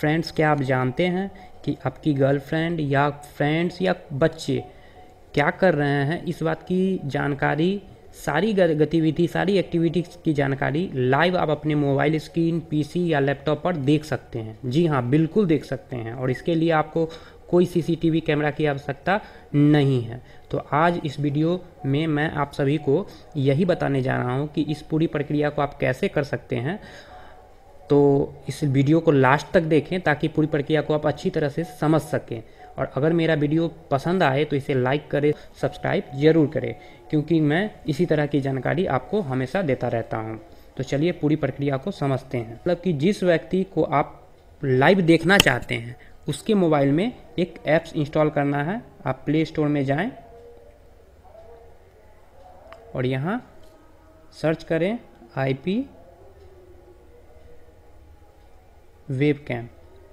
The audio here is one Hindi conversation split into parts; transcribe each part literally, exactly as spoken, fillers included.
फ्रेंड्स, क्या आप जानते हैं कि आपकी गर्लफ्रेंड या फ्रेंड्स या बच्चे क्या कर रहे हैं, इस बात की जानकारी, सारी गतिविधि, सारी एक्टिविटीज़ की जानकारी लाइव आप अपने मोबाइल स्क्रीन, पीसी या लैपटॉप पर देख सकते हैं। जी हाँ, बिल्कुल देख सकते हैं, और इसके लिए आपको कोई सीसीटीवी कैमरा की आवश्यकता नहीं है। तो आज इस वीडियो में मैं आप सभी को यही बताने जा रहा हूँ कि इस पूरी प्रक्रिया को आप कैसे कर सकते हैं। तो इस वीडियो को लास्ट तक देखें ताकि पूरी प्रक्रिया को आप अच्छी तरह से समझ सकें। और अगर मेरा वीडियो पसंद आए तो इसे लाइक करें, सब्सक्राइब जरूर करें, क्योंकि मैं इसी तरह की जानकारी आपको हमेशा देता रहता हूं। तो चलिए पूरी प्रक्रिया को समझते हैं। मतलब कि जिस व्यक्ति को आप लाइव देखना चाहते हैं उसके मोबाइल में एक ऐप्स इंस्टॉल करना है। आप प्ले स्टोर में जाएं और यहाँ सर्च करें आई पी वेबकैम।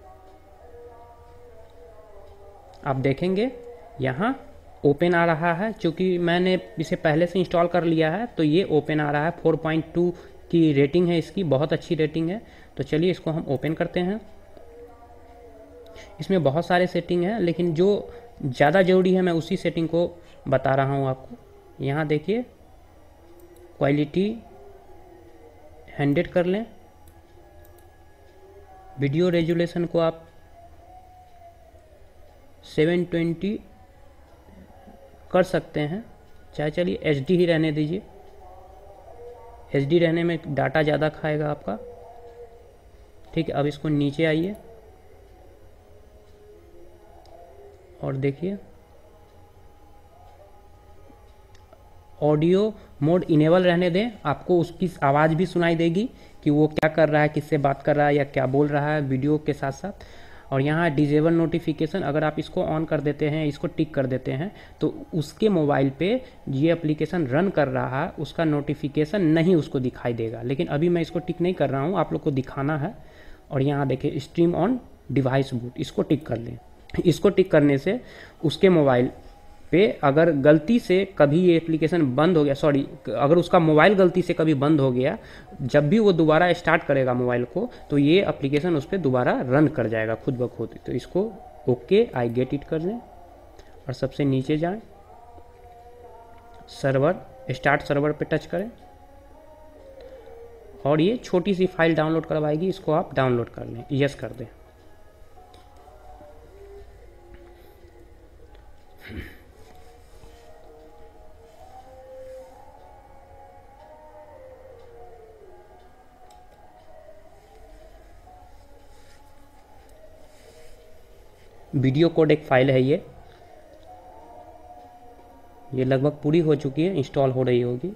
आप देखेंगे यहाँ ओपन आ रहा है। चूँकि मैंने इसे पहले से इंस्टॉल कर लिया है तो ये ओपन आ रहा है। फोर पॉइंट टू की रेटिंग है इसकी, बहुत अच्छी रेटिंग है। तो चलिए इसको हम ओपन करते हैं। इसमें बहुत सारे सेटिंग हैं, लेकिन जो ज़्यादा ज़रूरी है मैं उसी सेटिंग को बता रहा हूँ आपको। यहाँ देखिए, क्वालिटी हंड्रेड कर लें। वीडियो रेजुलेशन को आप सेवन ट्वेंटी कर सकते हैं, चाहे चलिए एच डी ही रहने दीजिए। एच डी रहने में डाटा ज़्यादा खाएगा आपका। ठीक है, अब इसको नीचे आइए और देखिए ऑडियो मोड इनेबल रहने दें। आपको उसकी आवाज़ भी सुनाई देगी कि वो क्या कर रहा है, किससे बात कर रहा है या क्या बोल रहा है वीडियो के साथ साथ। और यहाँ डिजेबल नोटिफिकेशन, अगर आप इसको ऑन कर देते हैं, इसको टिक कर देते हैं, तो उसके मोबाइल पे ये एप्लीकेशन रन कर रहा है उसका नोटिफिकेशन नहीं उसको दिखाई देगा। लेकिन अभी मैं इसको टिक नहीं कर रहा हूँ, आप लोग को दिखाना है। और यहाँ देखिए स्ट्रीम ऑन डिवाइस बूट, इसको टिक कर लें। इसको टिक करने से उसके मोबाइल पे अगर गलती से कभी ये एप्लीकेशन बंद हो गया, सॉरी अगर उसका मोबाइल गलती से कभी बंद हो गया, जब भी वो दोबारा स्टार्ट करेगा मोबाइल को तो ये एप्लीकेशन उस पर दोबारा रन कर जाएगा खुद ब खुद। तो इसको ओके आई गेट इट कर लें और सबसे नीचे जाएं, सर्वर, स्टार्ट सर्वर पे टच करें और ये छोटी सी फाइल डाउनलोड करवाएगी, इसको आप डाउनलोड कर लें, यस कर दें। वीडियो कोड एक फाइल है, ये ये लगभग पूरी हो चुकी है, इंस्टॉल हो रही होगी।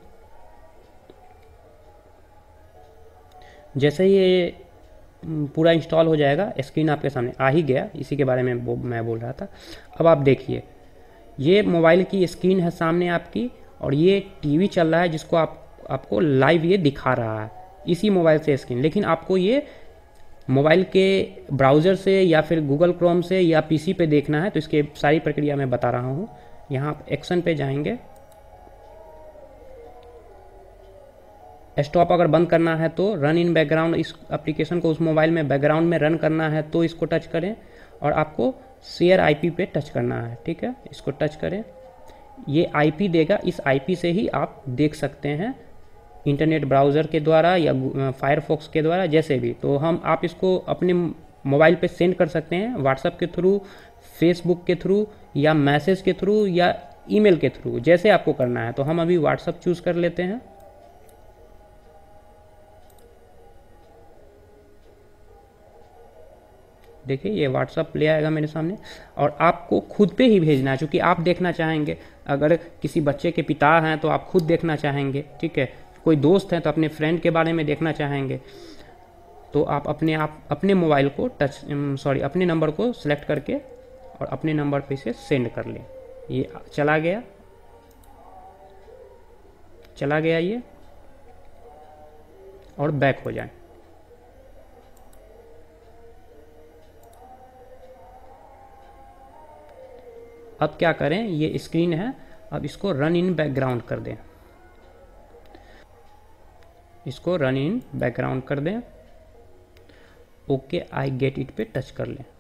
जैसे ये पूरा इंस्टॉल हो जाएगा स्क्रीन आपके सामने आ ही गया, इसी के बारे में बो, मैं बोल रहा था। अब आप देखिए ये मोबाइल की स्क्रीन है सामने आपकी और ये टीवी चल रहा है जिसको आप आपको लाइव ये दिखा रहा है इसी मोबाइल से स्क्रीन। लेकिन आपको ये मोबाइल के ब्राउज़र से या फिर गूगल क्रोम से या पीसी पे देखना है, तो इसके सारी प्रक्रिया मैं बता रहा हूँ। यहाँ आप एक्शन पे जाएंगे, स्टॉप अगर बंद करना है तो रन इन बैकग्राउंड, इस एप्लीकेशन को उस मोबाइल में बैकग्राउंड में रन करना है तो इसको टच करें और आपको शेयर आईपी पे टच करना है। ठीक है, इसको टच करें, ये आईपी देगा, इस आईपी से ही आप देख सकते हैं इंटरनेट ब्राउज़र के द्वारा या फायरफॉक्स के द्वारा, जैसे भी। तो हम आप इसको अपने मोबाइल पे सेंड कर सकते हैं व्हाट्सएप के थ्रू, फेसबुक के थ्रू या मैसेज के थ्रू या ईमेल के थ्रू, जैसे आपको करना है। तो हम अभी व्हाट्सएप चूज़ कर लेते हैं। देखिए ये व्हाट्सएप ले आएगा मेरे सामने और आपको खुद पे ही भेजना है, क्योंकि आप देखना चाहेंगे। अगर किसी बच्चे के पिता हैं तो आप खुद देखना चाहेंगे, ठीक है। कोई दोस्त हैं तो अपने फ्रेंड के बारे में देखना चाहेंगे, तो आप अपने आप अपने मोबाइल को टच सॉरी अपने नंबर को सिलेक्ट करके और अपने नंबर पे इसे सेंड कर लें। ये चला गया चला गया ये, और बैक हो जाए। अब क्या करें, ये स्क्रीन है, अब इसको रन इन बैकग्राउंड कर दें, इसको रन इन बैकग्राउंड कर दें ओके आई गेट इट पे टच कर लें।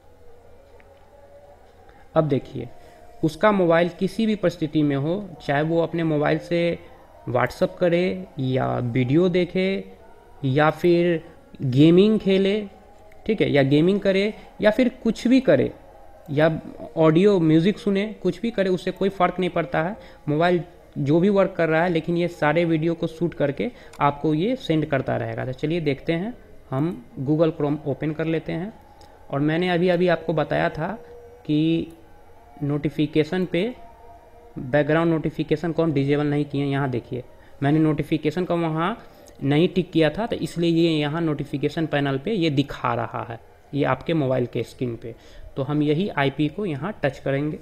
अब देखिए उसका मोबाइल किसी भी परिस्थिति में हो, चाहे वो अपने मोबाइल से व्हाट्सअप करे या वीडियो देखे या फिर गेमिंग खेले, ठीक है, या गेमिंग करे या फिर कुछ भी करे या ऑडियो म्यूज़िक सुने, कुछ भी करे, उससे कोई फ़र्क नहीं पड़ता है। मोबाइल जो भी वर्क कर रहा है, लेकिन ये सारे वीडियो को शूट करके आपको ये सेंड करता रहेगा। तो चलिए देखते हैं, हम गूगल क्रोम ओपन कर लेते हैं। और मैंने अभी अभी आपको बताया था कि नोटिफिकेशन पे बैकग्राउंड नोटिफिकेशन कौन डिजेबल नहीं किए। यहाँ देखिए मैंने नोटिफिकेशन का वहाँ नहीं टिक किया था, तो इसलिए ये यहाँ नोटिफिकेशन पैनल पे ये दिखा रहा है, ये आपके मोबाइल के स्क्रीन पे। तो हम यही आईपी को यहाँ टच करेंगे,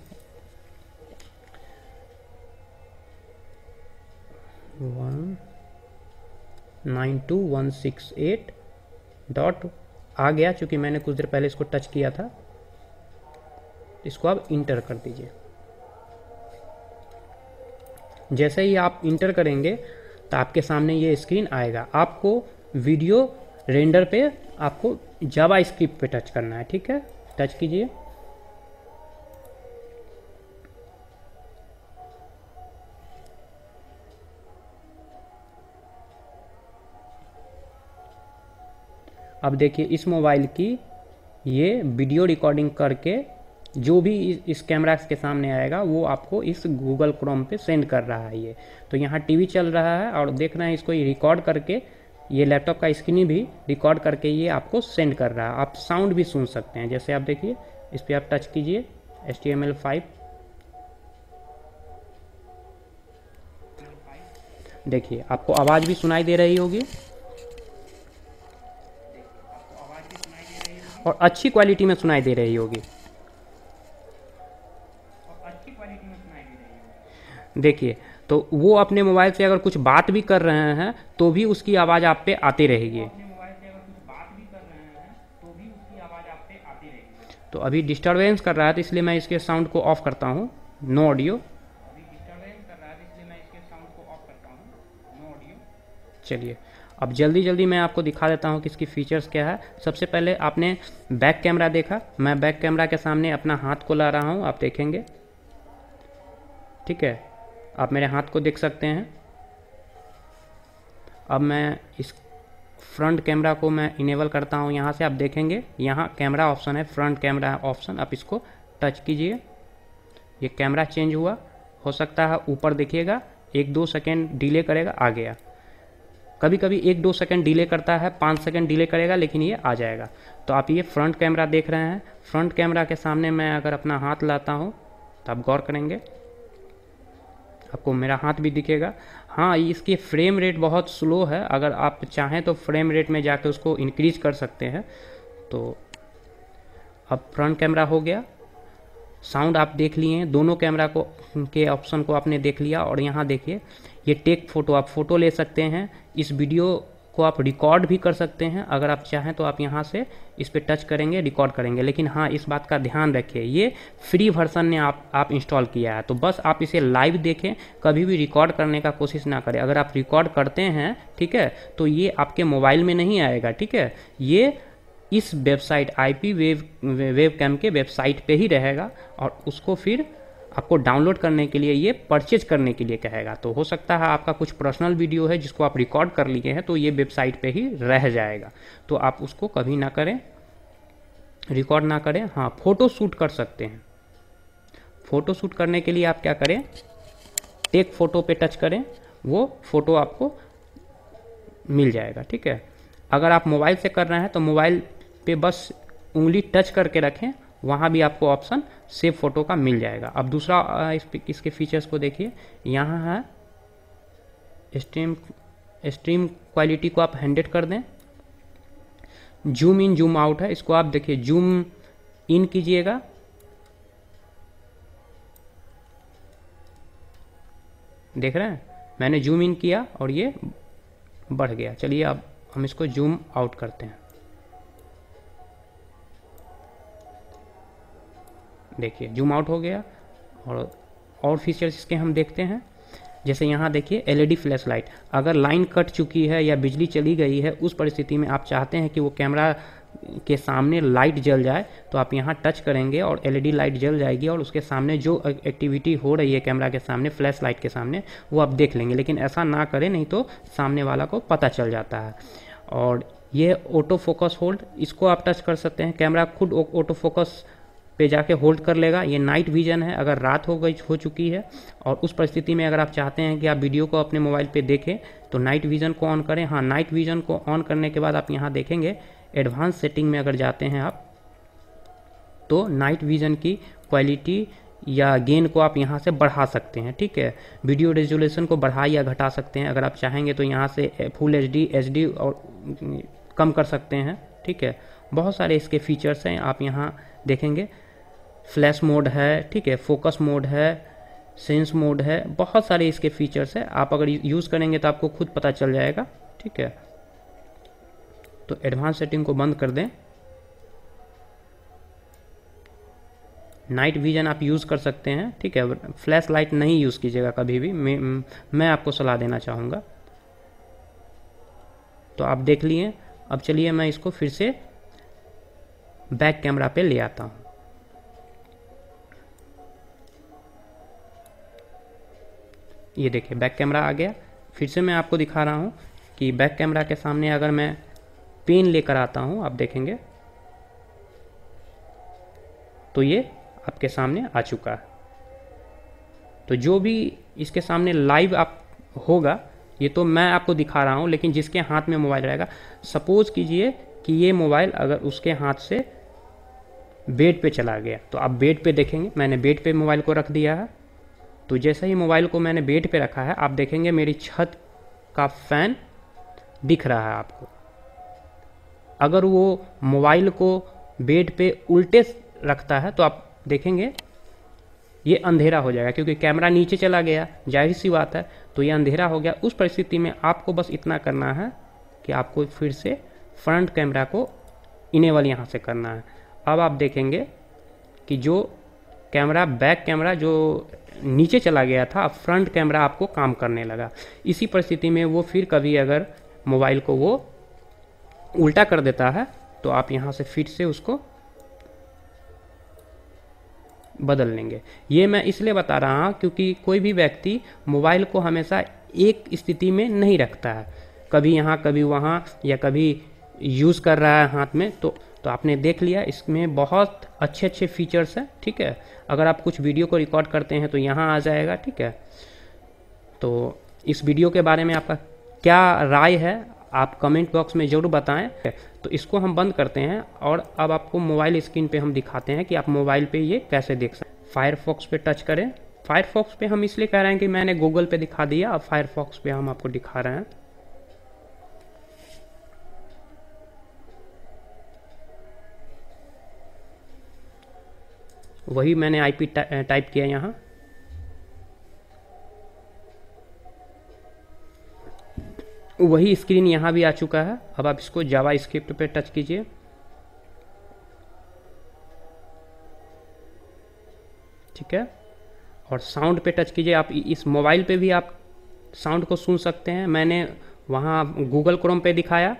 one nine two one six eight dot आ गया, चूँकि मैंने कुछ देर पहले इसको टच किया था। इसको आप इंटर कर दीजिए। जैसे ही आप इंटर करेंगे तो आपके सामने ये स्क्रीन आएगा। आपको वीडियो रेंडर पे आपको जावा स्क्रिप्ट पे टच करना है, ठीक है, टच कीजिए। अब देखिए इस मोबाइल की ये वीडियो रिकॉर्डिंग करके जो भी इस कैमरा के सामने आएगा वो आपको इस गूगल क्रोम पे सेंड कर रहा है। ये तो यहाँ टीवी चल रहा है और देख रहे हैं, इसको ये रिकॉर्ड करके ये लैपटॉप का स्क्रीन भी रिकॉर्ड करके ये आपको सेंड कर रहा है। आप साउंड भी सुन सकते हैं। जैसे आप देखिए इस पर आप टच कीजिए, H T M L five, देखिए आपको आवाज़ भी सुनाई दे रही होगी और अच्छी क्वालिटी में सुनाई दे रही होगी। देखिए तो वो अपने मोबाइल से अगर कुछ बात भी कर रहे हैं तो भी उसकी आवाज़ आप पे आती रहेगी। तो अभी डिस्टरबेंस कर रहा है तो इसलिए मैं इसके साउंड को ऑफ करता हूँ, नो ऑडियो। चलिए अब जल्दी जल्दी मैं आपको दिखा देता हूँ कि इसकी फीचर्स क्या है। सबसे पहले आपने बैक कैमरा देखा, मैं बैक कैमरा के सामने अपना हाथ को ला रहा हूँ, आप देखेंगे, ठीक है, आप मेरे हाथ को देख सकते हैं। अब मैं इस फ्रंट कैमरा को मैं इनेबल करता हूँ, यहाँ से आप देखेंगे यहाँ कैमरा ऑप्शन है, फ्रंट कैमरा ऑप्शन, आप इसको टच कीजिए। ये कैमरा चेंज हुआ, हो सकता है ऊपर देखिएगा एक दो सेकेंड डिले करेगा, आ गया। कभी कभी एक दो सेकंड डिले करता है, पाँच सेकंड डिले करेगा, लेकिन ये आ जाएगा। तो आप ये फ्रंट कैमरा देख रहे हैं। फ्रंट कैमरा के सामने मैं अगर अपना हाथ लाता हूँ तो आप गौर करेंगे आपको मेरा हाथ भी दिखेगा। हाँ, इसकी फ्रेम रेट बहुत स्लो है, अगर आप चाहें तो फ्रेम रेट में जाके उसको इंक्रीज कर सकते हैं। तो अब फ्रंट कैमरा हो गया, साउंड आप देख लिए, दोनों कैमरा को के ऑप्शन को आपने देख लिया। और यहाँ देखिए ये टेक फोटो, आप फ़ोटो ले सकते हैं, इस वीडियो को आप रिकॉर्ड भी कर सकते हैं। अगर आप चाहें तो आप यहाँ से इस पर टच करेंगे, रिकॉर्ड करेंगे। लेकिन हाँ, इस बात का ध्यान रखिए, ये फ्री वर्जन ने आप आप इंस्टॉल किया है, तो बस आप इसे लाइव देखें, कभी भी रिकॉर्ड करने का कोशिश ना करें। अगर आप रिकॉर्ड करते हैं, ठीक है, तो ये आपके मोबाइल में नहीं आएगा, ठीक है, ये इस वेबसाइट आई पी वेव वेब कैम के वेबसाइट पे ही रहेगा और उसको फिर आपको डाउनलोड करने के लिए, ये परचेज करने के लिए कहेगा। तो हो सकता है आपका कुछ पर्सनल वीडियो है जिसको आप रिकॉर्ड कर लिए हैं, तो ये वेबसाइट पे ही रह जाएगा, तो आप उसको कभी ना करें, रिकॉर्ड ना करें। हाँ, फ़ोटो शूट कर सकते हैं। फ़ोटो शूट करने के लिए आप क्या करें, टेक फ़ोटो पे टच करें, वो फ़ोटो आपको मिल जाएगा, ठीक है। अगर आप मोबाइल से कर रहे हैं तो मोबाइल पे बस उंगली टच करके रखें, वहाँ भी आपको ऑप्शन सेव फोटो का मिल जाएगा। अब दूसरा इस इसके फीचर्स को देखिए, यहाँ है स्ट्रीम स्ट्रीम क्वालिटी को आप हंड्रेड कर दें, जूम इन जूम आउट है, इसको आप देखिए जूम इन कीजिएगा, देख रहे हैं, मैंने जूम इन किया और ये बढ़ गया। चलिए अब हम इसको जूम आउट करते हैं, देखिए जूम आउट हो गया। और और फीचर्स इसके हम देखते हैं, जैसे यहाँ देखिए L E D flash light, अगर लाइन कट चुकी है या बिजली चली गई है, उस परिस्थिति में आप चाहते हैं कि वो कैमरा के सामने लाइट जल जाए तो आप यहाँ टच करेंगे और एलईडी लाइट जल जाएगी और उसके सामने जो एक्टिविटी हो रही है कैमरा के सामने, फ्लैश लाइट के सामने, वो आप देख लेंगे। लेकिन ऐसा ना करें, नहीं तो सामने वाला को पता चल जाता है। और ये ऑटो फोकस होल्ड, इसको आप टच कर सकते हैं, कैमरा खुद ऑटो फोकस पे जाके होल्ड कर लेगा। ये नाइट विजन है, अगर रात हो गई हो चुकी है और उस परिस्थिति में अगर आप चाहते हैं कि आप वीडियो को अपने मोबाइल पे देखें तो नाइट विजन को ऑन करें। हाँ, नाइट विजन को ऑन करने के बाद आप यहाँ देखेंगे एडवांस सेटिंग में अगर जाते हैं आप तो नाइट विजन की क्वालिटी या गेन को आप यहाँ से बढ़ा सकते हैं। ठीक है, वीडियो रेजोल्यूशन को बढ़ा या घटा सकते हैं। अगर आप चाहेंगे तो यहाँ से full H D H D और कम कर सकते हैं। ठीक है, बहुत सारे इसके फीचर्स हैं, आप यहाँ देखेंगे। फ्लैश मोड है, ठीक है, फोकस मोड है, सेंस मोड है, बहुत सारे इसके फीचर्स है। आप अगर यूज़ करेंगे तो आपको खुद पता चल जाएगा। ठीक है, तो एडवांस सेटिंग को बंद कर दें। नाइट विजन आप यूज़ कर सकते हैं। ठीक है, फ्लैश लाइट नहीं यूज़ कीजिएगा कभी भी, मैं मैं आपको सलाह देना चाहूँगा। तो आप देख लिए। अब चलिए मैं इसको फिर से बैक कैमरा पे ले आता हूँ। ये देखिए बैक कैमरा आ गया। फिर से मैं आपको दिखा रहा हूँ कि बैक कैमरा के सामने अगर मैं पेन लेकर आता हूँ, आप देखेंगे तो ये आपके सामने आ चुका है। तो जो भी इसके सामने लाइव आप होगा, ये तो मैं आपको दिखा रहा हूँ, लेकिन जिसके हाथ में मोबाइल रहेगा, सपोज कीजिए कि ये मोबाइल अगर उसके हाथ से बेड पे चला गया तो आप बेड पे देखेंगे। मैंने बेड पे मोबाइल को रख दिया है, तो जैसे ही मोबाइल को मैंने बेड पे रखा है, आप देखेंगे मेरी छत का फैन दिख रहा है आपको। अगर वो मोबाइल को बेड पे उल्टे रखता है तो आप देखेंगे ये अंधेरा हो जाएगा, क्योंकि कैमरा नीचे चला गया, जाहिर सी बात है, तो ये अंधेरा हो गया। उस परिस्थिति में आपको बस इतना करना है कि आपको फिर से फ्रंट कैमरा को इनेबल यहाँ से करना है। अब आप देखेंगे कि जो कैमरा बैक कैमरा जो नीचे चला गया था, अब फ्रंट कैमरा आपको काम करने लगा। इसी परिस्थिति में वो फिर कभी अगर मोबाइल को वो उल्टा कर देता है तो आप यहाँ से फिर से उसको बदल लेंगे। ये मैं इसलिए बता रहा हूँ क्योंकि कोई भी व्यक्ति मोबाइल को हमेशा एक स्थिति में नहीं रखता है, कभी यहाँ कभी वहाँ, या कभी यूज़ कर रहा है हाथ में। तो तो आपने देख लिया, इसमें बहुत अच्छे अच्छे फीचर्स हैं। ठीक है, अगर आप कुछ वीडियो को रिकॉर्ड करते हैं तो यहाँ आ जाएगा। ठीक है, तो इस वीडियो के बारे में आपका क्या राय है आप कमेंट बॉक्स में ज़रूर बताएं। तो इसको हम बंद करते हैं और अब आपको मोबाइल स्क्रीन पे हम दिखाते हैं कि आप मोबाइल पे ये कैसे देख सकते हैं। फायरफॉक्स पे टच करें। फायरफॉक्स पे हम इसलिए कह रहे हैं कि मैंने गूगल पे दिखा दिया, अब फायरफॉक्स पे हम आपको दिखा रहे हैं। वही मैंने आईपी टाइप किया यहाँ, वही स्क्रीन यहाँ भी आ चुका है। अब आप इसको जावा स्क्रिप्ट पे टच कीजिए। ठीक है, और साउंड पे टच कीजिए। आप इस मोबाइल पे भी आप साउंड को सुन सकते हैं। मैंने वहाँ गूगल क्रोम पे दिखाया,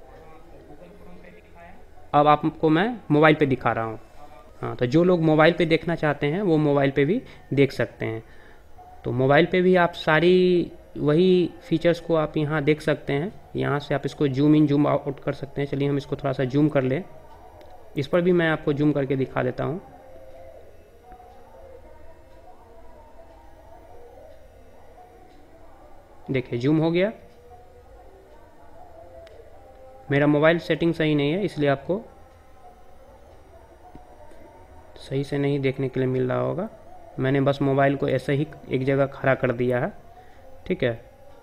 अब आपको मैं मोबाइल पे दिखा रहा हूँ। हाँ, तो जो लोग मोबाइल पे देखना चाहते हैं वो मोबाइल पे भी देख सकते हैं। तो मोबाइल पे भी आप सारी वही फीचर्स को आप यहाँ देख सकते हैं। यहाँ से आप इसको जूम इन जूम आउट कर सकते हैं। चलिए हम इसको थोड़ा सा जूम कर लें। इस पर भी मैं आपको जूम करके दिखा देता हूँ। देखिए जूम हो गया। मेरा मोबाइल सेटिंग सही नहीं है, इसलिए आपको सही से नहीं देखने के लिए मिल रहा होगा। मैंने बस मोबाइल को ऐसे ही एक जगह खड़ा कर दिया है। ठीक है,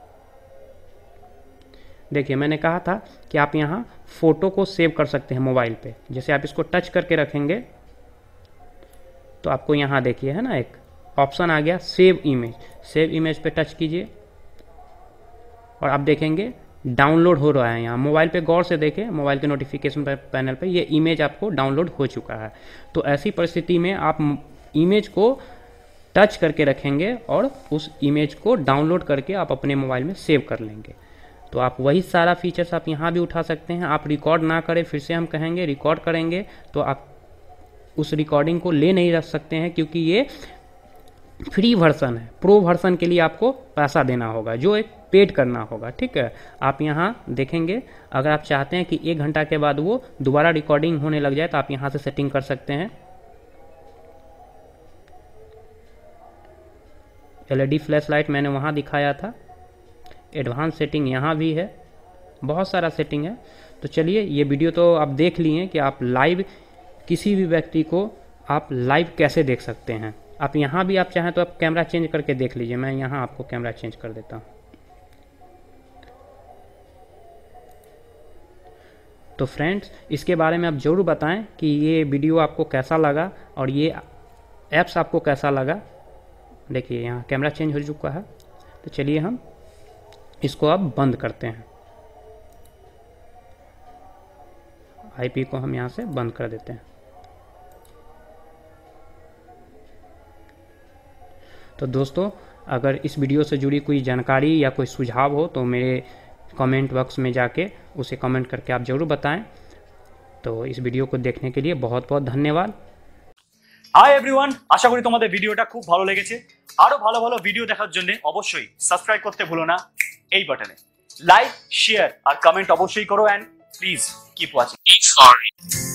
देखिए मैंने कहा था कि आप यहाँ फ़ोटो को सेव कर सकते हैं मोबाइल पे। जैसे आप इसको टच करके रखेंगे तो आपको यहाँ देखिए है ना एक ऑप्शन आ गया सेव इमेज। सेव इमेज पे टच कीजिए और आप देखेंगे डाउनलोड हो रहा है। यहाँ मोबाइल पे गौर से देखें, मोबाइल के नोटिफिकेशन पैनल पे ये इमेज आपको डाउनलोड हो चुका है। तो ऐसी परिस्थिति में आप इमेज को टच करके रखेंगे और उस इमेज को डाउनलोड करके आप अपने मोबाइल में सेव कर लेंगे। तो आप वही सारा फीचर्स आप यहाँ भी उठा सकते हैं। आप रिकॉर्ड ना करें, फिर से हम कहेंगे रिकॉर्ड करेंगे तो आप उस रिकॉर्डिंग को ले नहीं रख सकते हैं, क्योंकि ये फ्री वर्सन है। प्रो वर्सन के लिए आपको पैसा देना होगा, जो एक पेड करना होगा, ठीक है। आप यहाँ देखेंगे, अगर आप चाहते हैं कि एक घंटा के बाद वो दोबारा रिकॉर्डिंग होने लग जाए तो आप यहाँ से सेटिंग कर सकते हैं। एलईडी फ्लैश लाइट मैंने वहाँ दिखाया था। एडवांस सेटिंग यहाँ भी है, बहुत सारा सेटिंग है। तो चलिए, ये वीडियो तो आप देख लिए कि आप लाइव किसी भी व्यक्ति को आप लाइव कैसे देख सकते हैं। आप यहाँ भी आप चाहें तो आप कैमरा चेंज करके देख लीजिए। मैं यहाँ आपको कैमरा चेंज कर देता हूँ। तो फ्रेंड्स, इसके बारे में आप ज़रूर बताएं कि ये वीडियो आपको कैसा लगा और ये ऐप्स आपको कैसा लगा। देखिए यहाँ कैमरा चेंज हो चुका है। तो चलिए हम इसको अब बंद करते हैं। आईपी को हम यहाँ से बंद कर देते हैं। तो दोस्तों, अगर इस वीडियो से जुड़ी कोई जानकारी या कोई सुझाव हो तो मेरे कमेंट बॉक्स में जाके उसे कमेंट करके आप ज़रूर बताएं। तो इस वीडियो को देखने के लिए बहुत बहुत धन्यवाद। হাই এভরিওয়ান, আশা করি তোমাদের ভিডিওটা খুব ভালো লেগেছে। আরো ভালো ভালো ভিডিও দেখার জন্য অবশ্যই সাবস্ক্রাইব করতে ভুলো না এই বাটনে। লাইক, শেয়ার আর কমেন্ট অবশ্যই করো, and please keep watching. Sorry.